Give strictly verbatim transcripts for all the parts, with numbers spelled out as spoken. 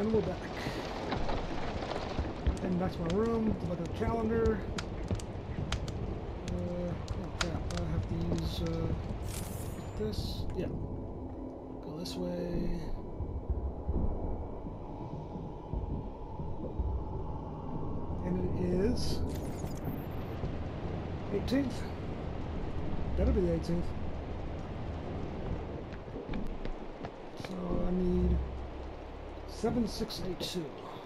And we're back. Heading back to my room to look at the calendar. Uh, oh crap, I have to use uh, this. Yeah. Go this way. And it is eighteenth. Better be the eighteenth. So I need seven six eight two.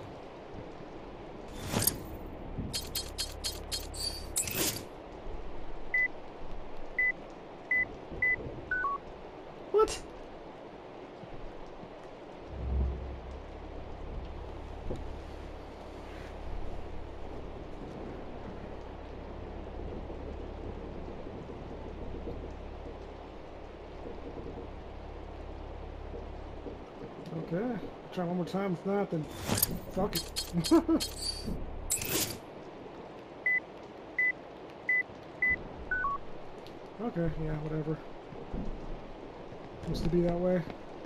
What? Okay, try one more time. If not, then fuck it. Okay, yeah, whatever. Supposed to be that way.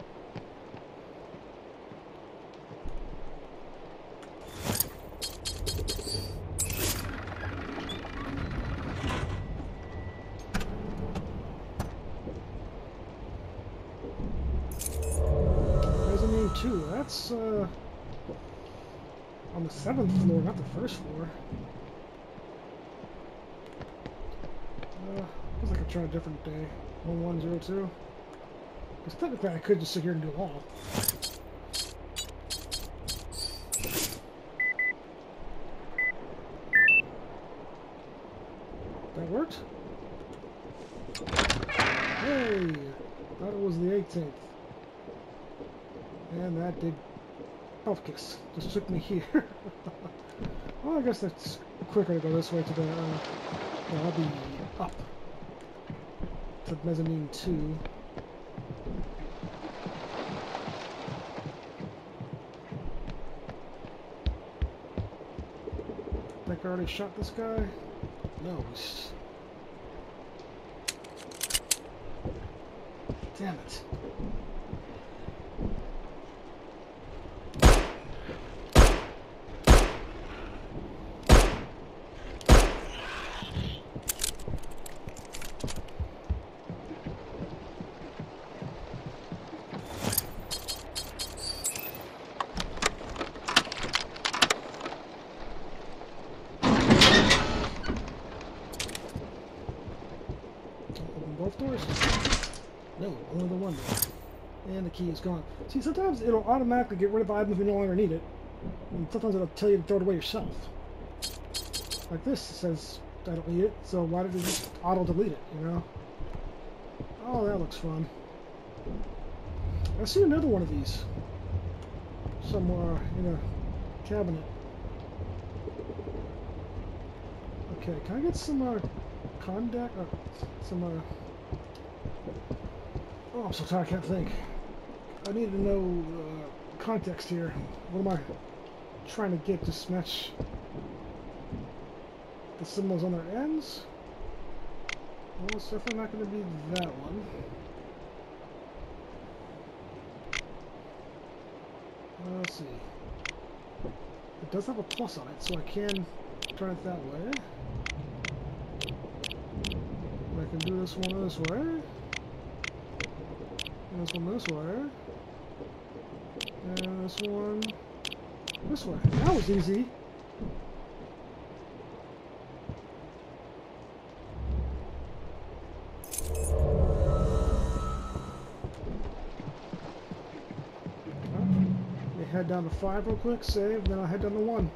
Mezzanine two, that's uh, on the seventh floor, not the first floor. Uh, feels like I tried a different day. one one zero two. Because technically I could just sit here and do it all. That worked? Hey! Thought it was the eighteenth. And that did health kiss. Just took me here. Well, I guess that's quicker to go this way to the, uh, well, I'll be up to mezzanine two. I think I already shot this guy. No, he's... Damn it. Both doors? No, only the one door. And the key is gone. See, sometimes it'll automatically get rid of items when you no longer need it. And sometimes it'll tell you to throw it away yourself. Like this, it says, I don't need it, so why did it just auto-delete it, you know? Oh, that looks fun. I see another one of these. Somewhere in a cabinet. Okay, can I get some, uh, contact? Uh, some, uh... Oh, I'm so tired, I can't think. I need to know uh, context here. What am I trying to get to match the symbols on their ends? Well, it's definitely not going to be that one. Uh, let's see. It does have a plus on it, so I can turn it that way. I can do this one this way. And this one this way. And this one this way. That was easy. Let me head down to five real quick, save, then I'll head down to one.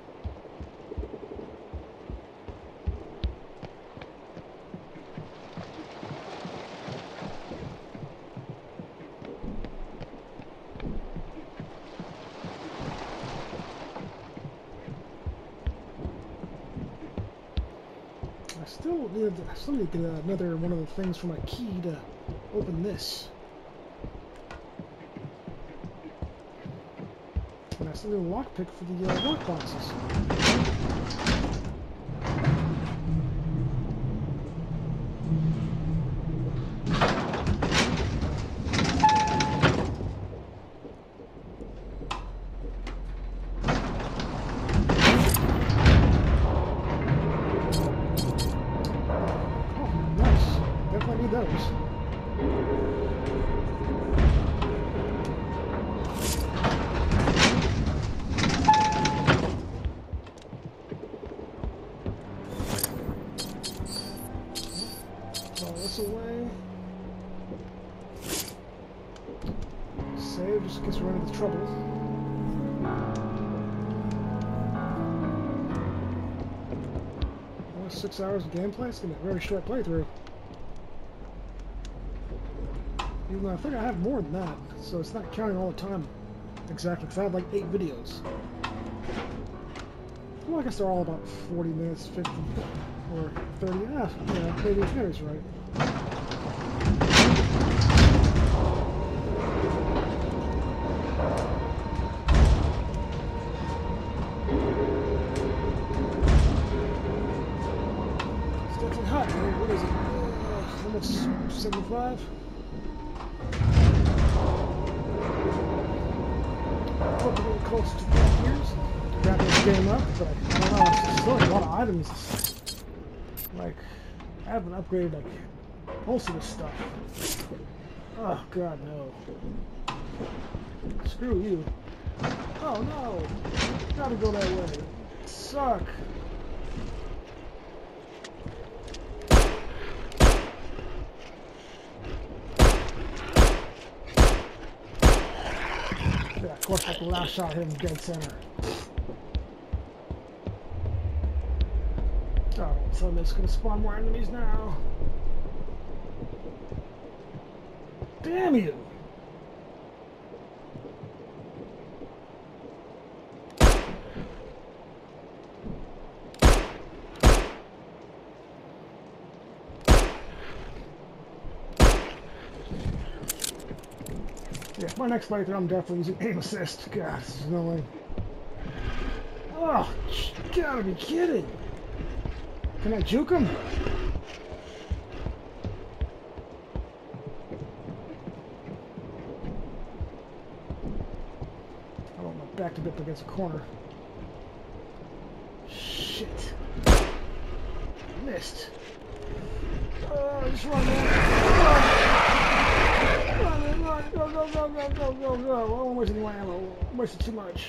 I still need, I still need to get another one of the things for my key to open this. And I still need a lockpick for the uh, lock boxes. need those. Throw this away. Save just in case we run into trouble. Only six hours of gameplay? It's gonna be a very short playthrough. Even though I think I have more than that, so it's not counting all the time exactly, because I had like eight videos. Well, I guess they're all about forty minutes, fifty, or thirty. Yeah, yeah, maybe Henry's right. It's definitely hot. I mean, what is it? Uh, almost seventy-five. Hope we're getting close to twelve years. Wrap this game up, but I don't know. There's still a lot of items. Like, I haven't upgraded like most of this stuff. Oh god, no. Screw you. Oh no! Gotta go that way. Suck. Yeah, of course, like the last shot hit him dead center. Oh, so I'm just gonna spawn more enemies now. Damn you! Yeah, my next playthrough I'm definitely using aim assist. God, this is annoying. Oh, you gotta be kidding! Can I juke him? I want my back to be up against a corner. Shit. Missed. Oh, just run, man. Run, run, man, run. Go, go, go, go, go, go, go. I don't waste any more ammo. I wasted too much.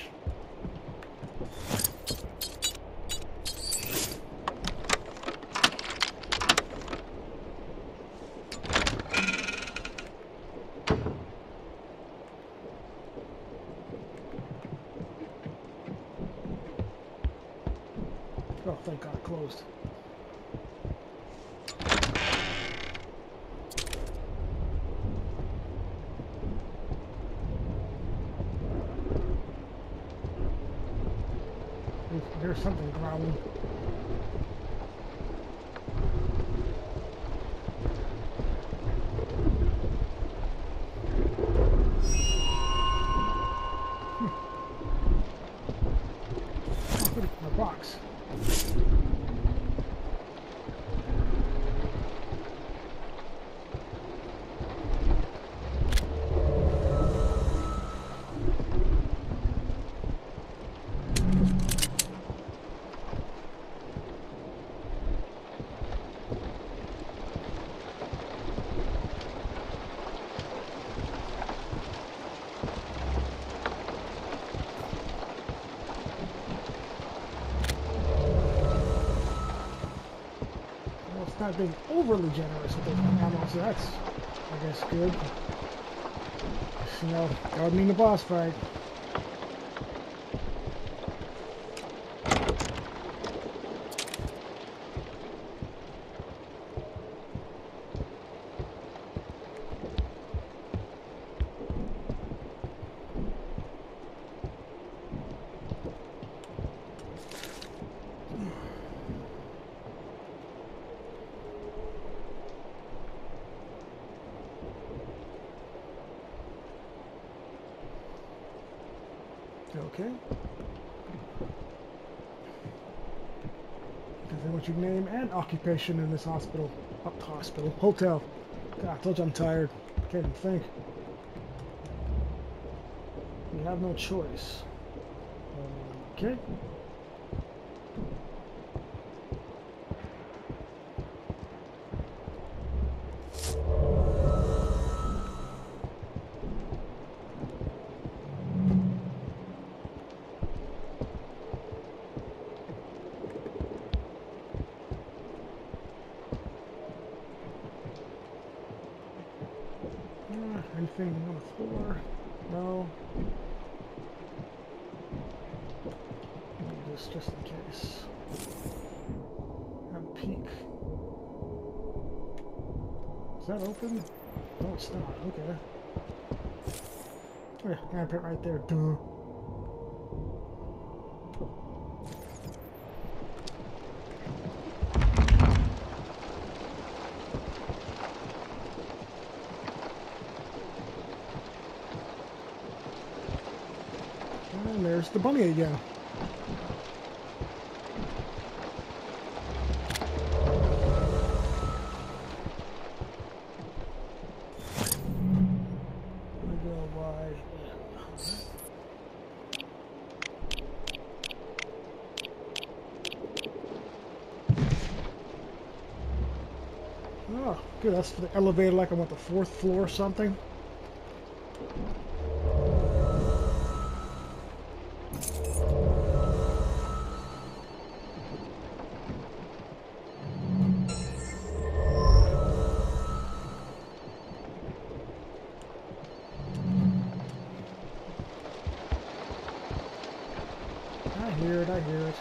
Oh, thank God, it closed. There's something growling. My box. Not being overly generous with the ammo, so that's, I guess, good. You know, that would mean the boss fight. Okay. Then what's your name and occupation in this hospital? Oh, hospital. Hotel. God, I told you I'm tired. Can't even think. We have no choice. Okay. Uh, anything on the floor? No. Just, just in case. Have a peek. Is that open? No, it's not. Okay. Oh, yeah, armpit right there. Duh. And there's the bunny again. Oh, good. That's for the elevator, like I'm at the fourth floor or something. I hear it, I hear it.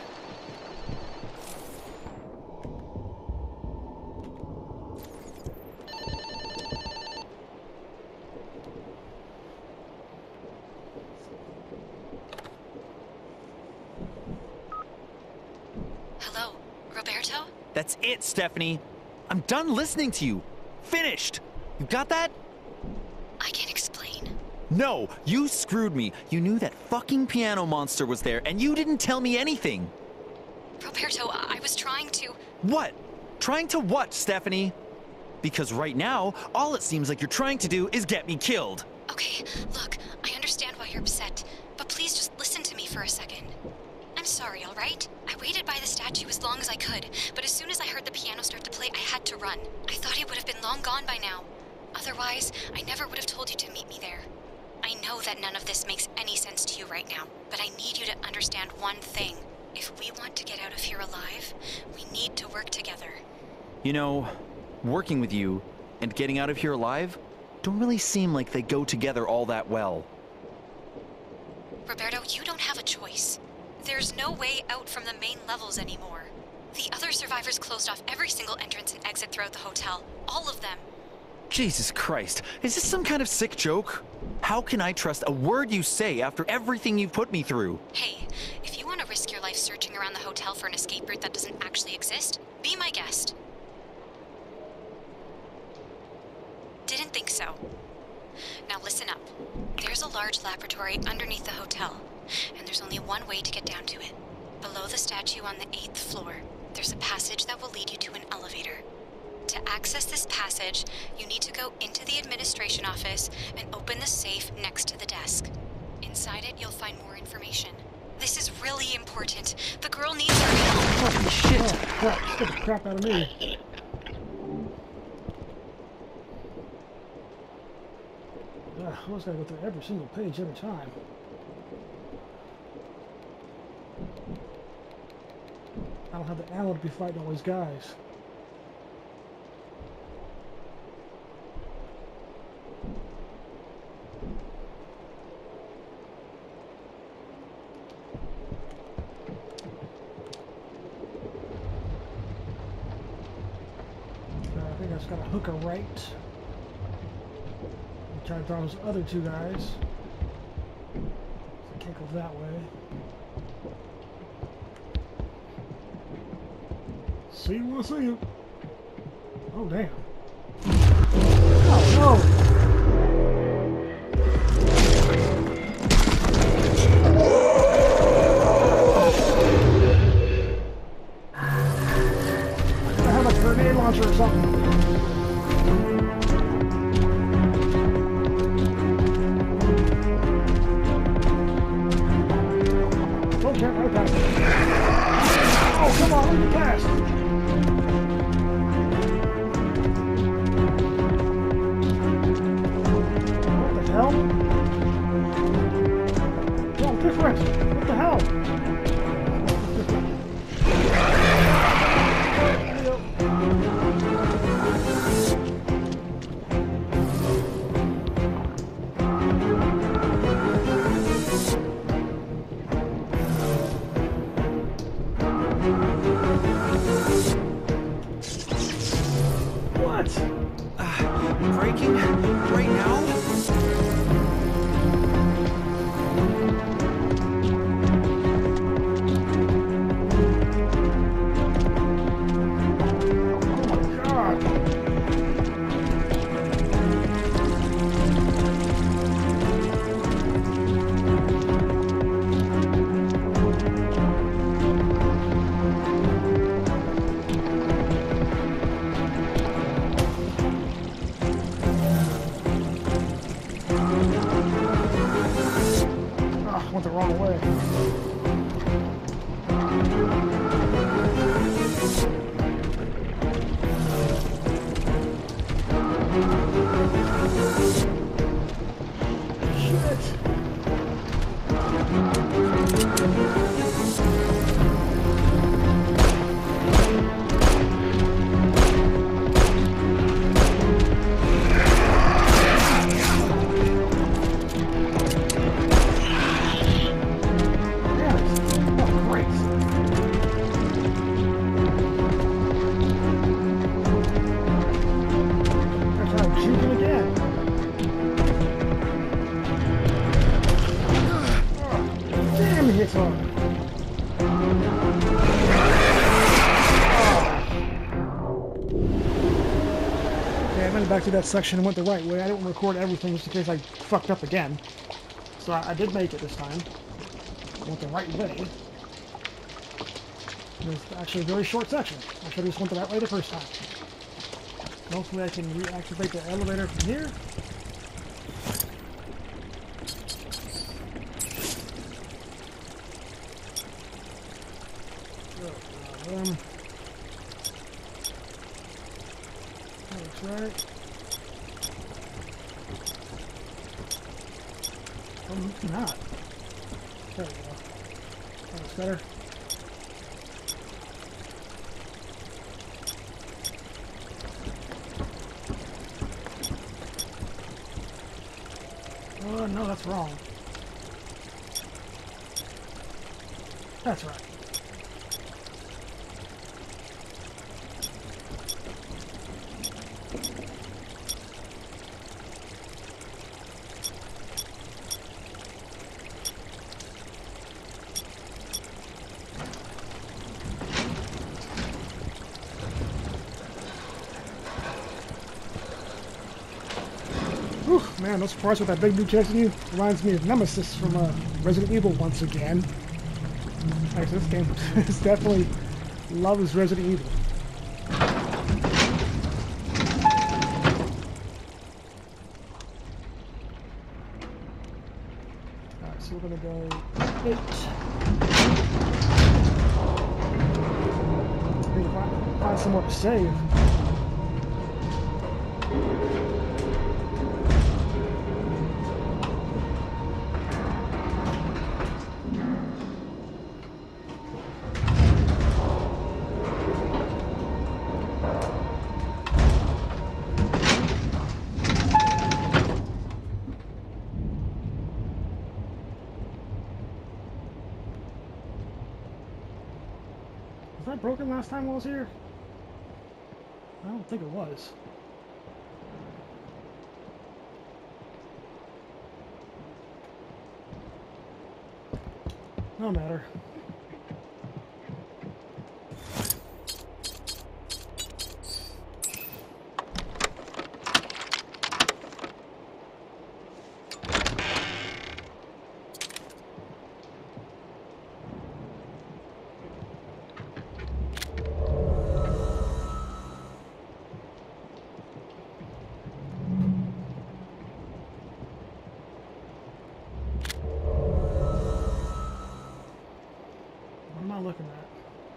Hello, Roberto? That's it, Stephanie. I'm done listening to you. Finished. You got that? I can explain. No, you screwed me. You knew that fucking piano monster was there, and you didn't tell me anything. Roberto, I was trying to... What? Trying to what, Stephanie? Because right now, all it seems like you're trying to do is get me killed. Okay, look, I understand why you're upset, but please just listen to me for a second. I'm sorry, all right? I waited by the statue as long as I could, but as soon as I heard the piano start to play, I had to run. I thought he would have been long gone by now. Otherwise, I never would have told you to meet me there. I know that none of this makes any sense to you right now, but I need you to understand one thing. If we want to get out of here alive, we need to work together. You know, working with you and getting out of here alive don't really seem like they go together all that well. Roberto, you don't have a choice. There's no way out from the main levels anymore. The other survivors closed off every single entrance and exit throughout the hotel. All of them. Jesus Christ, is this some kind of sick joke? How can I trust a word you say after everything you've put me through? Hey, if you want to risk your life searching around the hotel for an escape route that doesn't actually exist, be my guest. Didn't think so. Now listen up. There's a large laboratory underneath the hotel, and there's only one way to get down to it. Below the statue on the eighth floor, there's a passage that will lead you to an elevator. To access this passage, you need to go into the administration office and open the safe next to the desk. Inside it, you'll find more information. This is really important. The girl needs our help. Holy shit! Oh, crap. Scared the crap out of me. Uh, I always gotta go through every single page every time. I don't have the ammo to be fighting all these guys. I think I just gotta hook her right. I'm trying to draw those other two guys. I can't go that way. See you when I see you. Oh damn. Oh no! I have a grenade launcher or something. Okay, right back. Oh, come on, look at that! Breaking? Right now? Went the wrong way. Back to that section and went the right way. I didn't record everything just in case I fucked up again. So I, I did make it this time. I went the right way. It's actually a very short section. I should have just went the right way the first time. Hopefully I can reactivate the elevator from here. So, um, that looks right. Oh, it's not. There we go. That looks better. Oh, no, that's wrong. That's right. Whew, man, those parts with that big dude chasing you reminds me of Nemesis from uh, Resident Evil once again. Actually, this game is definitely loves Resident Evil. Alright, so we're gonna go eight. I need to find, find somewhere to save. Was that broken last time I was here? I don't think it was. No matter. Looking at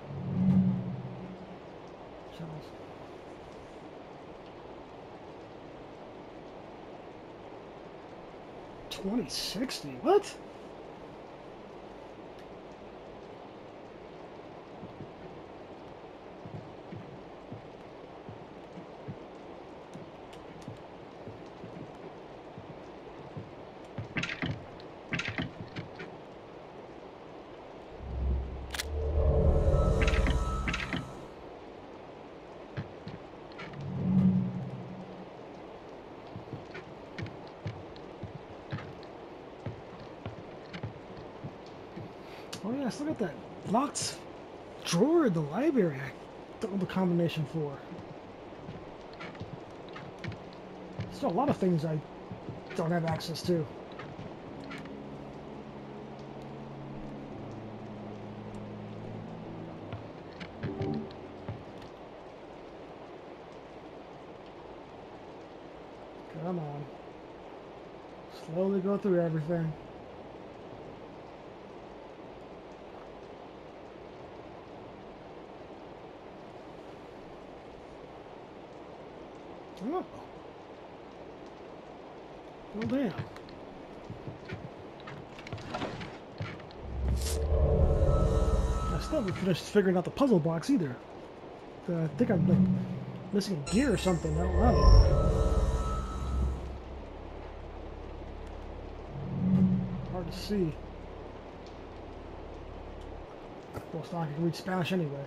shells. twenty sixty, what? Oh yeah, still got that locked drawer in the library. I don't know the combination for. Still a lot of things I don't have access to. Come on. Slowly go through everything. Oh. Well, damn. I still haven't finished figuring out the puzzle box either. Uh, I think I'm like missing a gear or something. I don't know. Hard to see. Well, it's not like I can read Spanish anyway.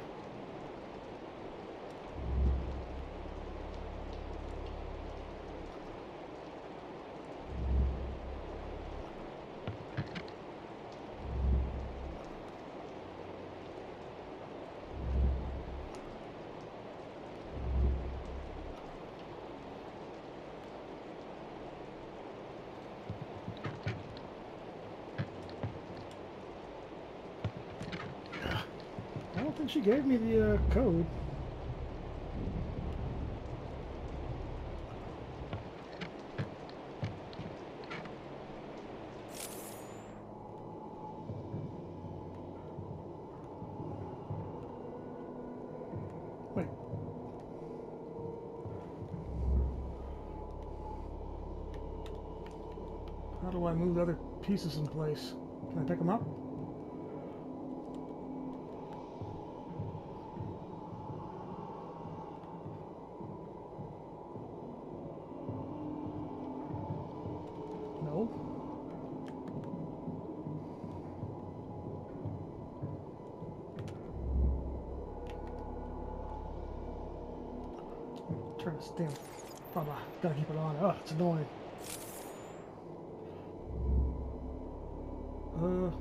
I don't think she gave me the uh, code. Wait. How do I move the other pieces in place? Can I pick them up? No. Turn this damn. Baba, gotta keep it on. Oh, it's annoying. Uh.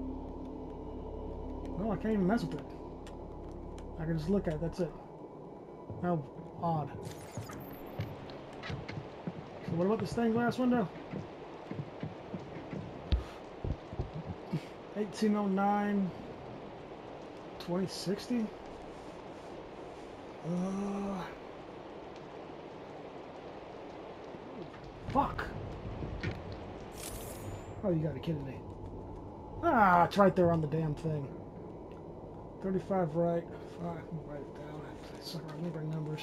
No, I can't even mess with it. I can just look at it, that's it. How odd. So what about the stained glass window? eighteen oh nine, twenty sixty? Uh, fuck. Oh, you gotta be kidding me. Ah, it's right there on the damn thing. thirty-five right, five, write it down. I suck around remembering numbers.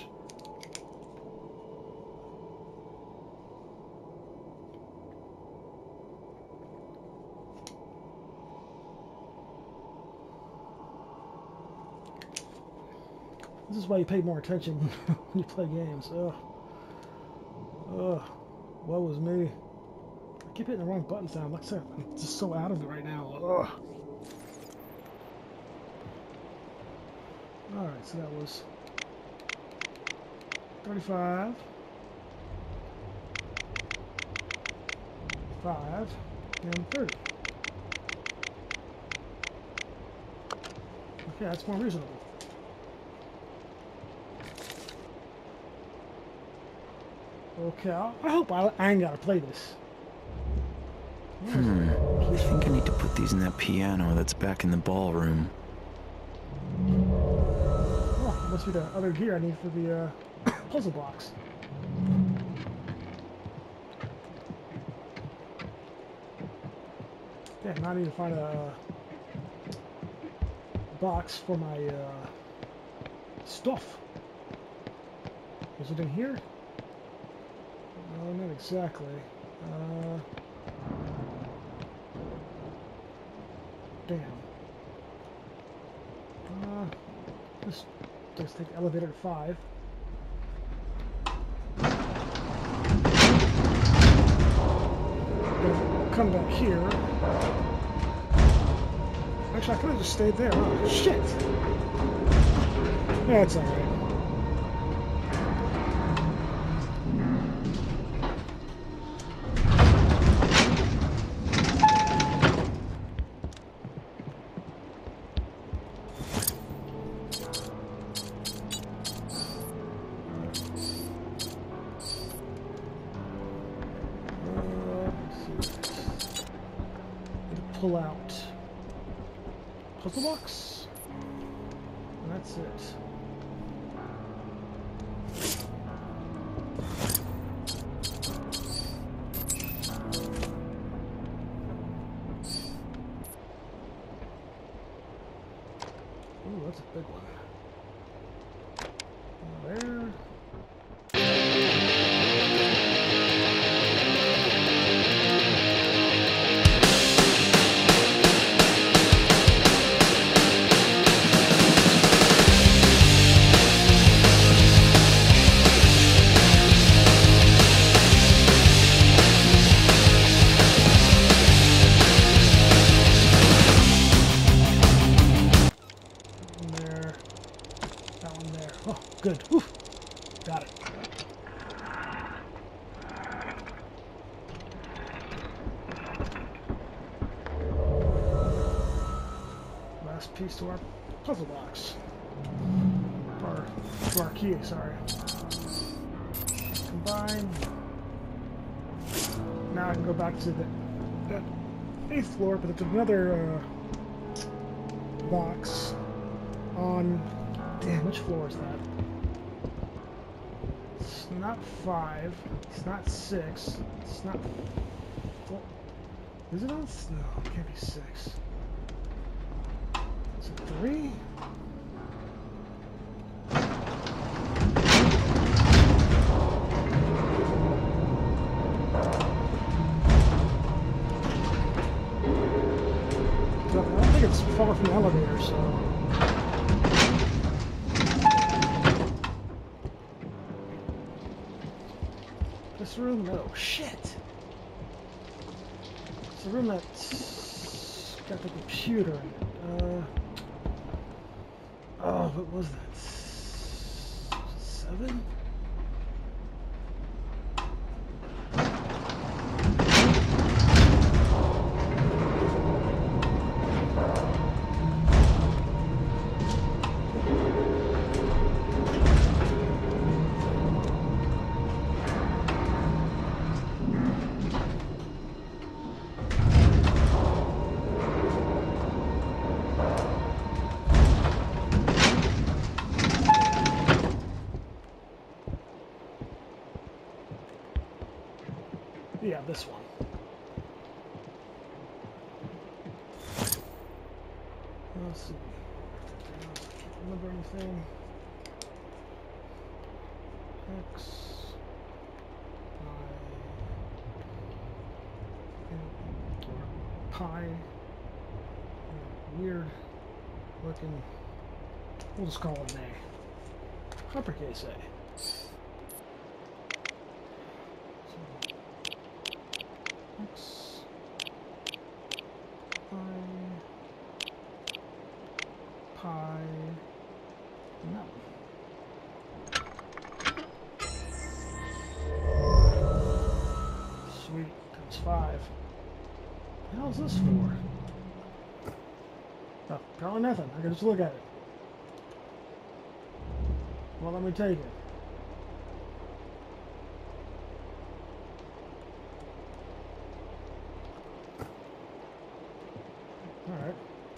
This is why you pay more attention when you play games. Ugh. Ugh. What was me? I keep hitting the wrong buttons now. Like I said, I'm just so out of it right now. Ugh. Alright, so that was thirty-five. five. And thirty. Okay, that's more reasonable. Okay, I hope I, I ain't gotta play this. Hmm. I think I need to put these in that piano that's back in the ballroom. Oh, must be the other gear I need for the uh, puzzle box. Yeah, now I need to find a uh, box for my uh, stuff. Is it in here? No, not exactly. Uh, damn. Uh, just, just take the elevator to five. Gonna come back here. Actually, I could have just stayed there. Oh, shit! Yeah, it's alright. pull out puzzle box, and that's it. Ooh, that's a big one. There. Good. Whew. Got it. Last piece to our puzzle box. Or to our key, sorry. Combine. Now I can go back to the that eighth floor, but it's another uh, box on. Damn, which floor is that? It's not five. It's not six. It's not four. Is it on? No, it can't be six. Is it three? I don't think it's far from the elevator, so. This room, no shit. It's the room that's got the computer in it. Uh, oh, what was that? Seven? Yeah, this one. Let's see. I can't remember anything. X. Y. Or pi. Weird looking. We'll just call it an A. Uppercase A. X, I, pi, no. Sweet, times five. What the hell is this for? Oh, probably nothing. I can just look at it. Well, let me take it. Alright.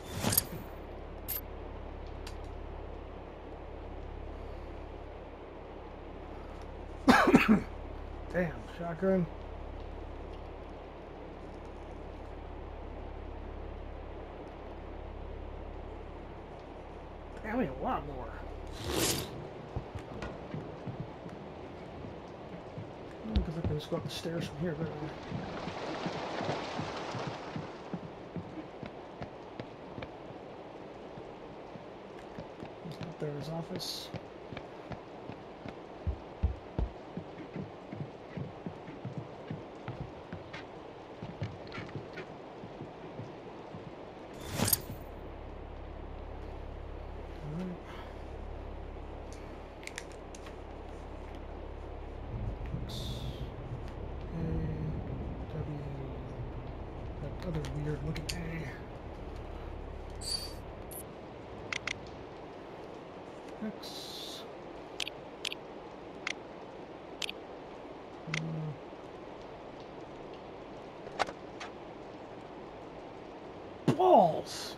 Damn, shotgun. Damn, I need a lot more. Because I can just go up the stairs from here, but up there his office. Other weird looking A. X. Uh, balls!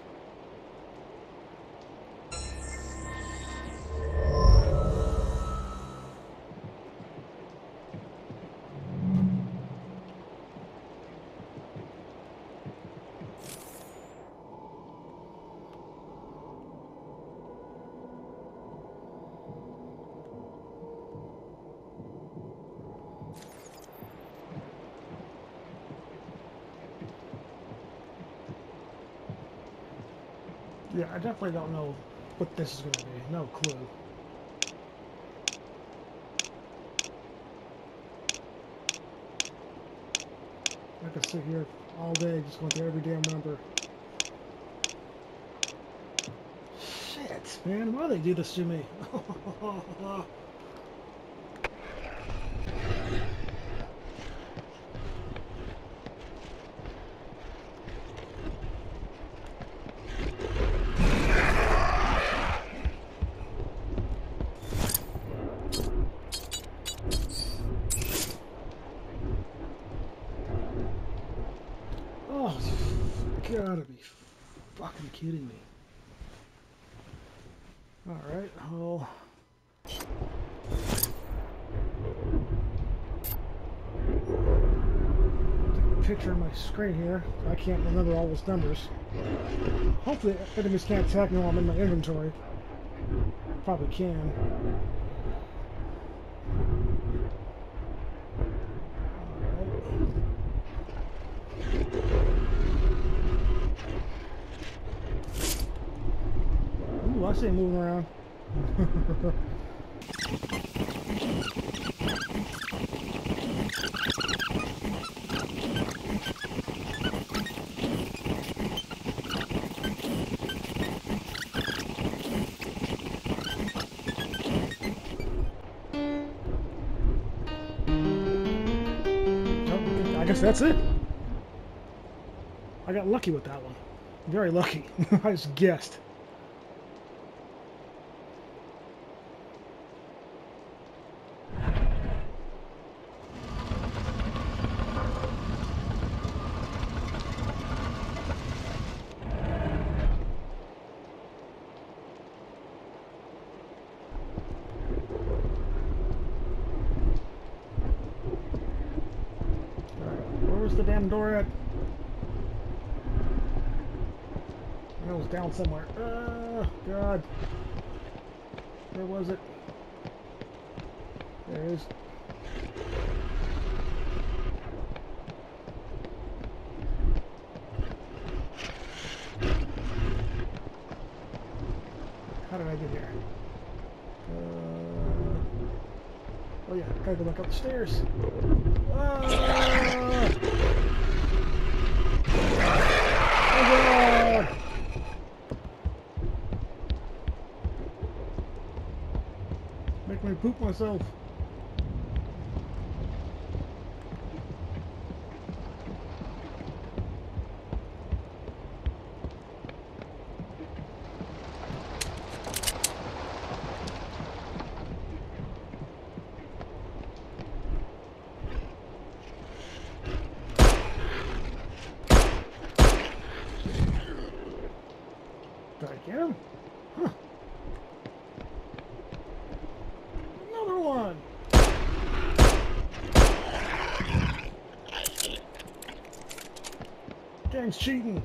Yeah, I definitely don't know what this is going to be. No clue. I could sit here all day just going through every damn number. Shit, man, why do they do this to me? Oh, you gotta be fucking kidding me. Alright, I'll... take a picture of my screen here. I can't remember all those numbers. Hopefully enemies can't attack me while I'm in my inventory. Probably can. Ooh, I see him moving around. I guess that's it. I got lucky with that one. Very lucky. I just guessed. Where's the damn door at? I know it was down somewhere. Oh, God. Where was it? There it is. How did I get here? Uh, oh yeah, gotta go back up the stairs. Ah! Oh God! Make me poop myself. Did I get him? Huh. Another one! Gang's cheating!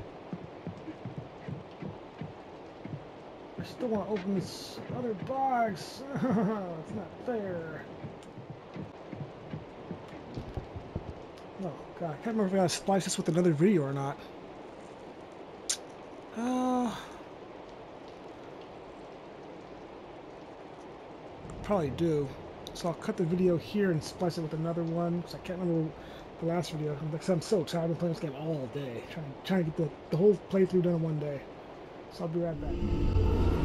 I still want to open this other box! It's not fair! Oh God, I can't remember if I gotta splice this with another video or not. Uh... Probably do. So I'll cut the video here and splice it with another one because I can't remember the last video. Because I'm so tired. I've been playing this game all day, trying trying to get the, the whole playthrough done in one day. So I'll be right back.